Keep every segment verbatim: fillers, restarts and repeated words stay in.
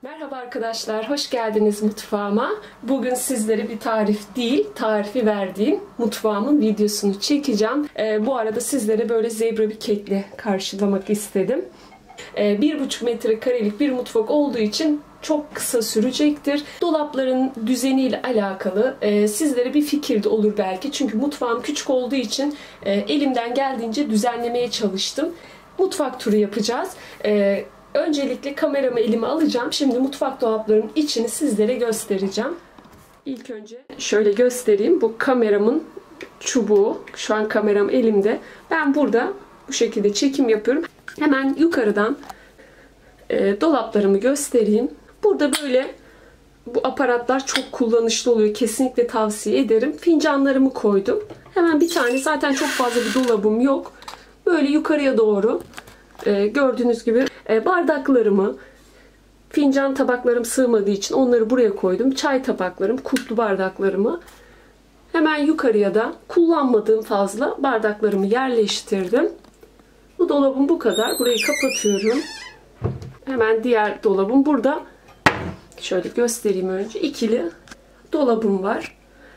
Merhaba arkadaşlar, hoş geldiniz mutfağıma. Bugün sizlere bir tarif değil, tarifi verdiğim mutfağımın videosunu çekeceğim. Ee, bu arada sizlere böyle zebra bir kekle karşılamak istedim. Ee, bir buçuk metrekarelik bir mutfak olduğu için çok kısa sürecektir. Dolapların düzeniyle alakalı e, sizlere bir fikir de olur belki. Çünkü mutfağım küçük olduğu için e, elimden geldiğince düzenlemeye çalıştım. Mutfak turu yapacağız. E, Öncelikle kameramı elime alacağım. Şimdi mutfak dolaplarının içini sizlere göstereceğim. İlk önce şöyle göstereyim. Bu kameramın çubuğu. Şu an kameram elimde. Ben burada bu şekilde çekim yapıyorum. Hemen yukarıdan e, dolaplarımı göstereyim. Burada böyle bu aparatlar çok kullanışlı oluyor. Kesinlikle tavsiye ederim. Fincanlarımı koydum. Hemen bir tane, zaten çok fazla bir dolabım yok. Böyle yukarıya doğru e, gördüğünüz gibi e, bardaklarımı, fincan tabaklarım sığmadığı için onları buraya koydum. Çay tabaklarım, kuplu bardaklarımı hemen yukarıya da kullanmadığım fazla bardaklarımı yerleştirdim. Bu dolabım bu kadar. Burayı kapatıyorum. Hemen diğer dolabım burada. Şöyle göstereyim önce. İkili dolabım var.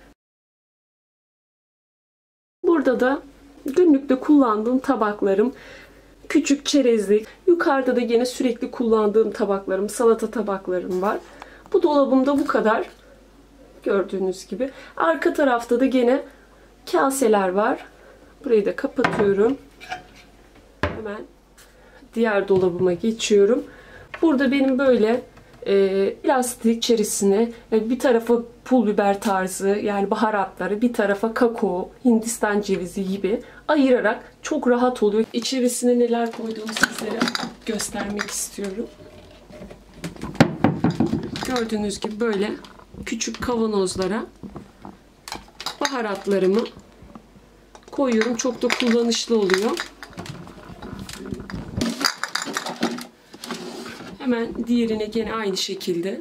Burada da günlükte kullandığım tabaklarım, küçük çerezlik. Yukarıda da yine sürekli kullandığım tabaklarım, salata tabaklarım var. Bu dolabımda bu kadar. Gördüğünüz gibi. Arka tarafta da gene kaseler var. Burayı da kapatıyorum. Hemen diğer dolabıma geçiyorum. Burada benim böyle e, plastik içerisine e, bir tarafa pul biber tarzı, yani baharatları, bir tarafa kakao, Hindistan cevizi gibi ayırarak çok rahat oluyor. İçerisine neler koyduğumu sizlere göstermek istiyorum. Gördüğünüz gibi böyle küçük kavanozlara baharatlarımı koyuyorum. Çok da kullanışlı oluyor. Hemen diğerine gene aynı şekilde.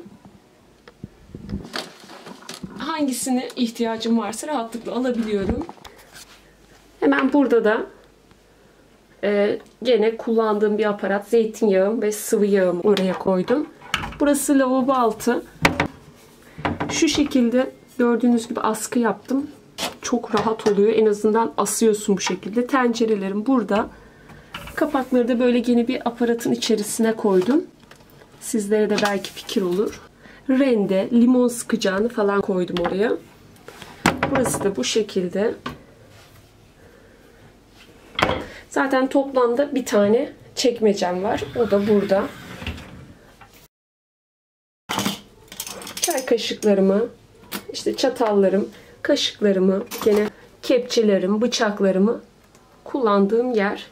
Hangisine ihtiyacım varsa rahatlıkla alabiliyorum. Hemen burada da e, gene kullandığım bir aparat, zeytinyağım ve sıvı yağımı oraya koydum. Burası lavabo altı. Şu şekilde gördüğünüz gibi askı yaptım. Çok rahat oluyor. En azından asıyorsun bu şekilde. Tencerelerim burada. Kapakları da böyle yeni bir aparatın içerisine koydum. Sizlere de belki fikir olur. Rende, limon sıkacağını falan koydum oraya. Burası da bu şekilde. Zaten toplamda bir tane çekmecem var. O da burada. Çay kaşıklarımı, işte çatallarım, kaşıklarımı, gene kepçelerim, bıçaklarımı kullandığım yer.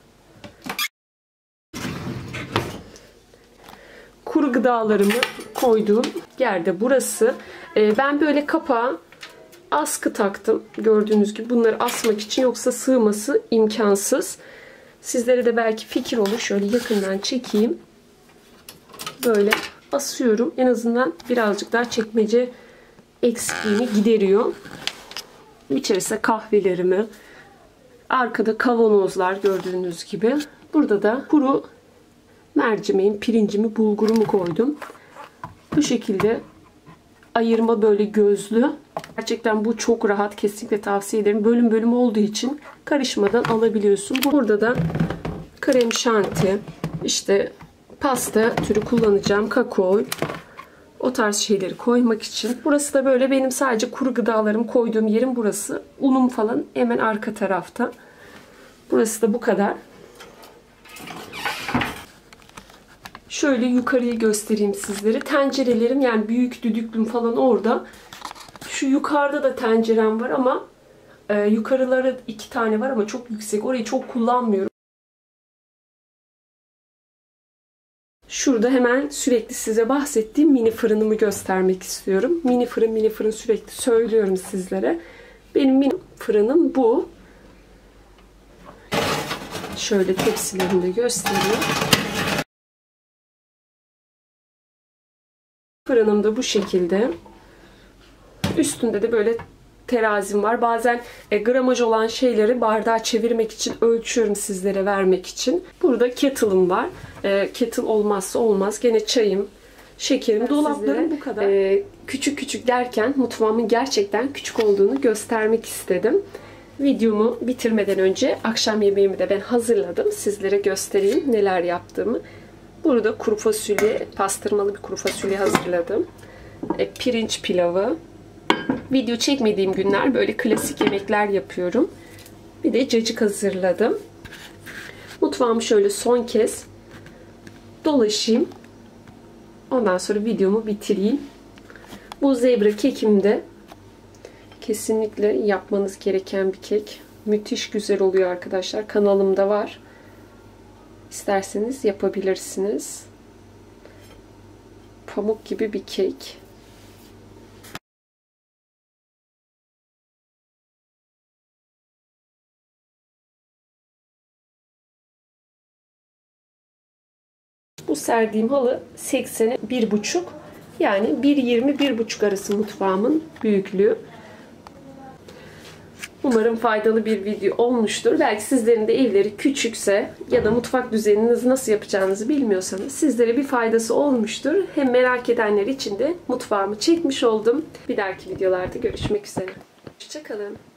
Kuru gıdalarımı koyduğum yerde burası. Ben böyle kapağa askı taktım. Gördüğünüz gibi bunları asmak için, yoksa sığması imkansız. Sizlere de belki fikir olur. Şöyle yakından çekeyim. Böyle asıyorum. En azından birazcık daha çekmece eksikliğini gideriyor. İçerisine kahvelerimi, arkada kavanozlar gördüğünüz gibi. Burada da kuru mercimeğin, pirincimi, bulgurumu koydum. Bu şekilde ayırma böyle gözlü. Gerçekten bu çok rahat. Kesinlikle tavsiye ederim. Bölüm bölüm olduğu için karışmadan alabiliyorsun. Burada da krem şanti, işte pasta türü kullanacağım, kakao, o tarz şeyleri koymak için. Burası da böyle benim sadece kuru gıdalarımı koyduğum yerim burası. Unum falan hemen arka tarafta. Burası da bu kadar. Şöyle yukarıyı göstereyim sizlere. Tencerelerim, yani büyük düdüklüm falan orada. Şu yukarıda da tencerem var ama e, yukarıları iki tane var ama çok yüksek. Orayı çok kullanmıyorum. Şurada hemen sürekli size bahsettiğim mini fırınımı göstermek istiyorum. Mini fırın, mini fırın sürekli söylüyorum sizlere. Benim mini fırınım bu. Şöyle tepsilerini de göstereyim. Fırınım da bu şekilde. Üstünde de böyle terazim var. Bazen e, gramaj olan şeyleri bardağa çevirmek için ölçüyorum, sizlere vermek için. Burada kettle'ım var. E, kettle olmazsa olmaz. Gene çayım, şekerim, Ben dolaplarım bu kadar. E, küçük küçük derken mutfağımın gerçekten küçük olduğunu göstermek istedim. Videomu bitirmeden önce akşam yemeğimi de ben hazırladım. Sizlere göstereyim neler yaptığımı. Burada kuru fasulye, pastırmalı bir kuru fasulye hazırladım. E, pirinç pilavı. Video çekmediğim günler böyle klasik yemekler yapıyorum. Bir de cacık hazırladım. Mutfağımı şöyle son kez dolaşayım. Ondan sonra videomu bitireyim. Bu zebra kekim de kesinlikle yapmanız gereken bir kek. Müthiş güzel oluyor arkadaşlar. Kanalımda var. İsterseniz yapabilirsiniz. Pamuk gibi bir kek. Bu serdiğim halı seksene bir buçuk. Yani bir yirmi bir buçuk arası mutfağımın büyüklüğü. Umarım faydalı bir video olmuştur. Belki sizlerin de evleri küçükse ya da mutfak düzeninizi nasıl yapacağınızı bilmiyorsanız sizlere bir faydası olmuştur. Hem merak edenler için de mutfağımı çekmiş oldum. Bir dahaki videolarda görüşmek üzere. Hoşça kalın.